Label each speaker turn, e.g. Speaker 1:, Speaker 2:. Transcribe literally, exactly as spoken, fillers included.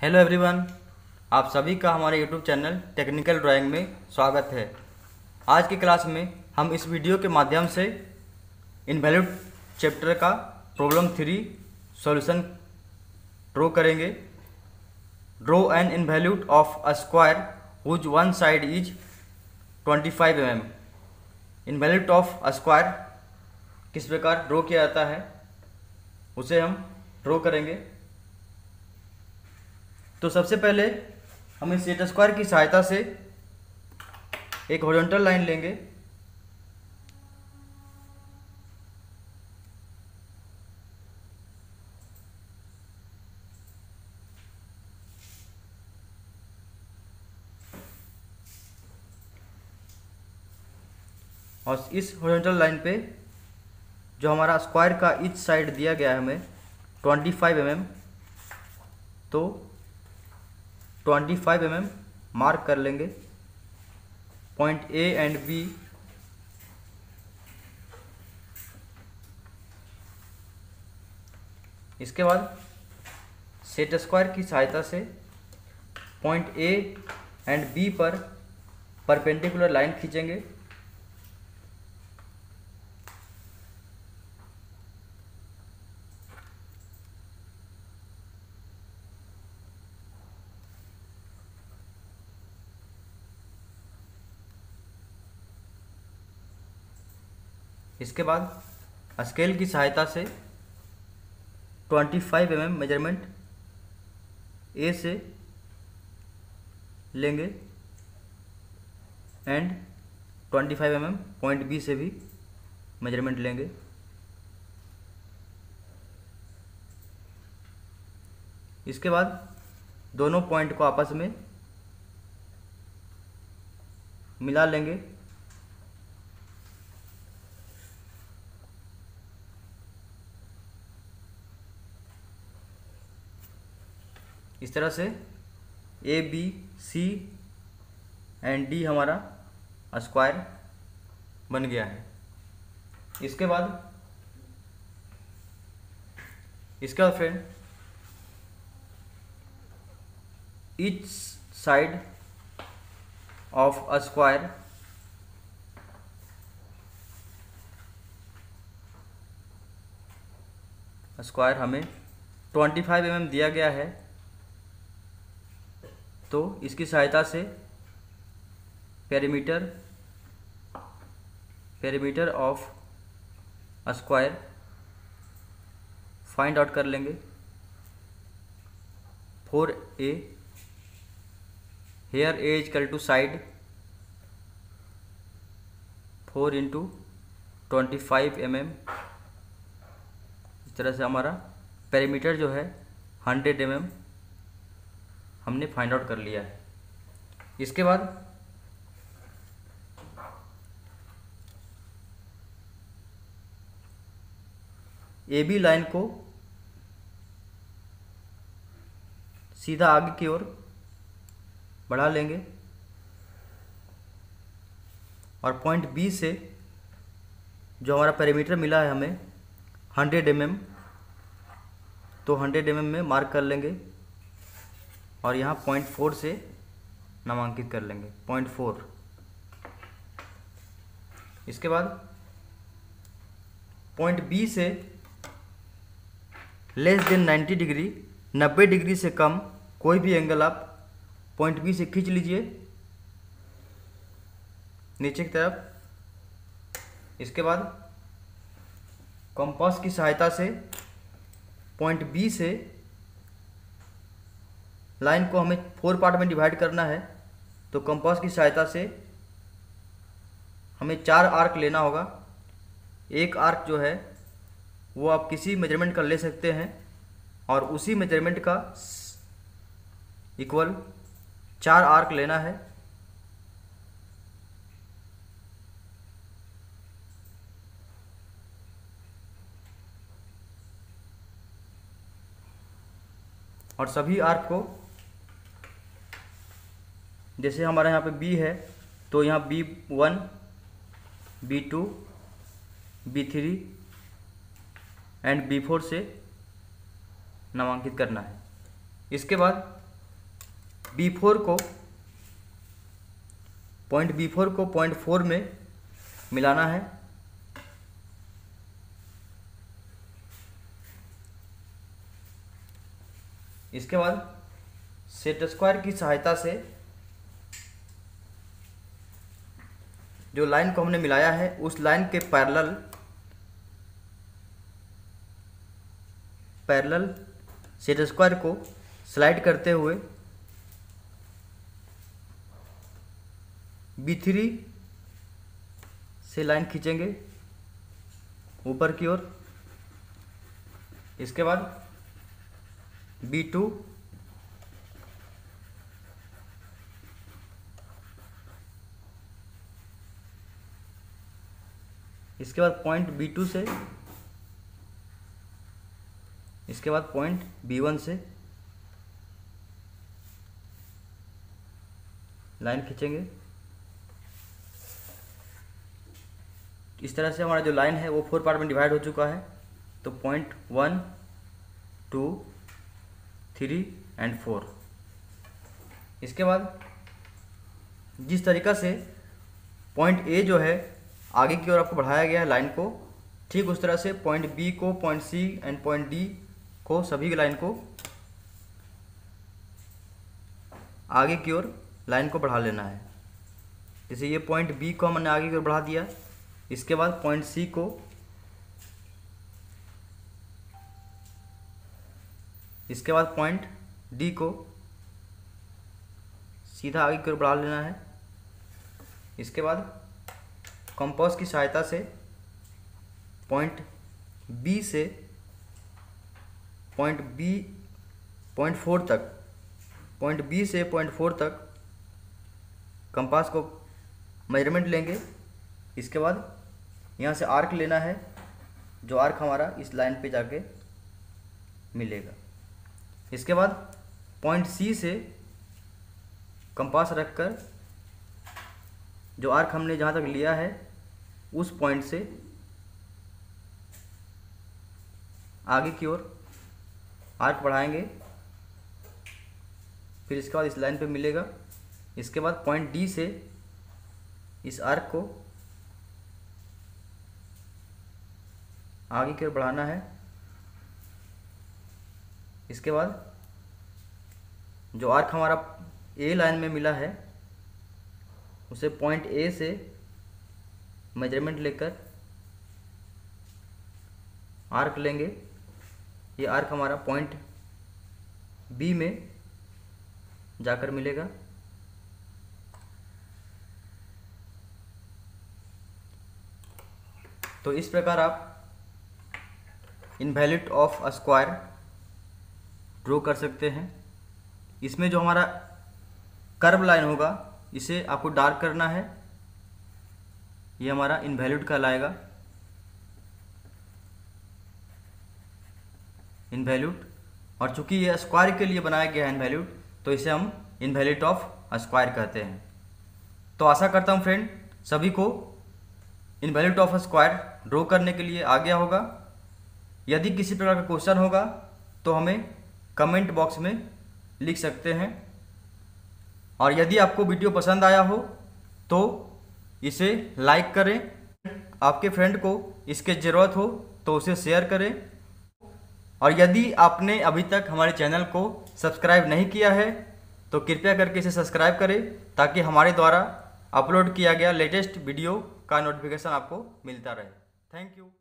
Speaker 1: Hello everyone, आप सभी का हमारे यूट्यूब चैनल टेक्निकल ड्राइंग में स्वागत है। आज की क्लास में हम इस वीडियो के माध्यम से इनवैल्यूड चैप्टर का प्रॉब्लम थ्री सॉल्यूशन ड्रॉ करेंगे। Draw an involute of a square whose one side is twenty five M M. Involute of a square किस प्रकार ड्रॉ किया जाता है उसे हम ड्रॉ करेंगे। तो सबसे पहले हम इस सेट स्क्वायर की सहायता से एक हॉरिजॉन्टल लाइन लेंगे और इस हॉरिजॉन्टल लाइन पे जो हमारा स्क्वायर का ईच साइड दिया गया है हमें ट्वेंटी फाइव एम एम, तो twenty five M M mark कर लेंगे। पॉइंट ए एंड बी इसके बाद सेट स्क्वायर की सहायता से पॉइंट ए एंड बी पर परपेंडिकुलर लाइन खींचेंगे। इसके बाद स्केल की सहायता से twenty five M M measurement A से लेंगे and twenty five M M point B से भी मेजरमेंट लेंगे। इसके बाद दोनों पॉइंट को आपस में मिला लेंगे। इस तरह से A B C and D हमारा स्क्वायर बन गया है। इसके बाद इसके बाद friend each side of a square square हमें ट्वेंटी फाइव एम एम दिया गया है, तो इसकी सहायता से perimeter perimeter of a square find out कर लेंगे। Four A here A equal to side four into twenty five M M. इस तरह से हमारा पेरीमीटर जो है हंड्रेड एम एम हमने फाइंड आउट कर लिया है। इसके बाद ए बी लाइन को सीधा आगे की ओर बढ़ा लेंगे और पॉइंट बी से जो हमारा पेरीमीटर मिला है हमें हंड्रेड एम एम, तो हंड्रेड एम एम में मार्क कर लेंगे और यहाँ पॉइंट फोर से नामांकित कर लेंगे, पॉइंट फोर। इसके बाद पॉइंट बी से लेस देन नाइन्टी डिग्री नब्बे डिग्री से कम कोई भी एंगल आप पॉइंट बी से खींच लीजिए नीचे की तरफ। इसके बाद कंपास की सहायता से पॉइंट बी से लाइन को हमें फोर पार्ट में डिवाइड करना है, तो कंपास की सहायता से हमें चार आर्क लेना होगा। एक आर्क जो है वो आप किसी मेजरमेंट का ले सकते हैं और उसी मेजरमेंट का इक्वल चार आर्क लेना है। और सभी आर्क को जैसे हमारे यहाँ पे बी है तो यहाँ B one B two B three and B four से नामांकित करना है। इसके बाद बी फोर को पॉइंट बी फोर को पॉइंट फोर में मिलाना है। इसके बाद सेट स्क्वायर की सहायता से जो लाइन को हमने मिलाया है उस लाइन के पैरेलल पैरेलल सेट स्क्वायर को स्लाइड करते हुए बी थ्री से लाइन खींचेंगे ऊपर की ओर। इसके बाद बी टू इसके बाद पॉइंट बी टू से इसके बाद पॉइंट बी वन से लाइन खींचेंगे। इस तरह से हमारा जो लाइन है वो फोर पार्ट में डिवाइड हो चुका है। तो point one two three and four. इसके बाद जिस तरीक़ा से पॉइंट ए जो है आगे की ओर आपको बढ़ाया गया है लाइन को, ठीक उस तरह से पॉइंट बी को, point C and point D को, सभी लाइन को आगे की ओर लाइन को बढ़ा लेना है। जैसे ये पॉइंट बी को हमने आगे की ओर बढ़ा दिया। इसके बाद पॉइंट सी को इसके बाद पॉइंट डी को सीधा आगे की ओर बढ़ा लेना है। इसके बाद कंपास की सहायता से पॉइंट बी से पॉइंट बी पॉइंट फोर तक पॉइंट बी से पॉइंट फोर तक कंपास को मेजरमेंट लेंगे। इसके बाद यहाँ से आर्क लेना है, जो आर्क हमारा इस लाइन पे जाके मिलेगा। इसके बाद पॉइंट सी से कंपास रखकर जो आर्क हमने जहाँ तक लिया है उस पॉइंट से आगे की ओर आर्क बढ़ाएंगे। फिर इसके बाद इस लाइन पे मिलेगा। इसके बाद पॉइंट डी से इस आर्क को आगे की ओर बढ़ाना है। इसके बाद जो आर्क हमारा ए लाइन में मिला है उसे पॉइंट ए से मेजरमेंट लेकर आर्क लेंगे। ये आर्क हमारा पॉइंट बी में जाकर मिलेगा। तो इस प्रकार आप involute of a square draw कर सकते हैं। इसमें जो हमारा कर्व लाइन होगा इसे आपको डार्क करना है। ये हमारा इनवैल्यूट कहलाएगा, इनवैल्यूट। और चूंकि ये स्क्वायर के लिए बनाया गया है इनवैल्यूट, तो इसे हम इनवैल्यूट ऑफ स्क्वायर कहते हैं। तो आशा करता हूँ फ्रेंड सभी को इनवैल्यूट ऑफ स्क्वायर ड्रॉ करने के लिए आ गया होगा। यदि किसी प्रकार का क्वेश्चन होगा तो हमें कमेंट बॉक्स में लिख सकते हैं। और यदि आपको वीडियो पसंद आया हो तो इसे लाइक करें। आपके फ्रेंड को इसके ज़रूरत हो तो उसे शेयर करें। और यदि आपने अभी तक हमारे चैनल को सब्सक्राइब नहीं किया है तो कृपया करके इसे सब्सक्राइब करें, ताकि हमारे द्वारा अपलोड किया गया लेटेस्ट वीडियो का नोटिफिकेशन आपको मिलता रहे। Thank you.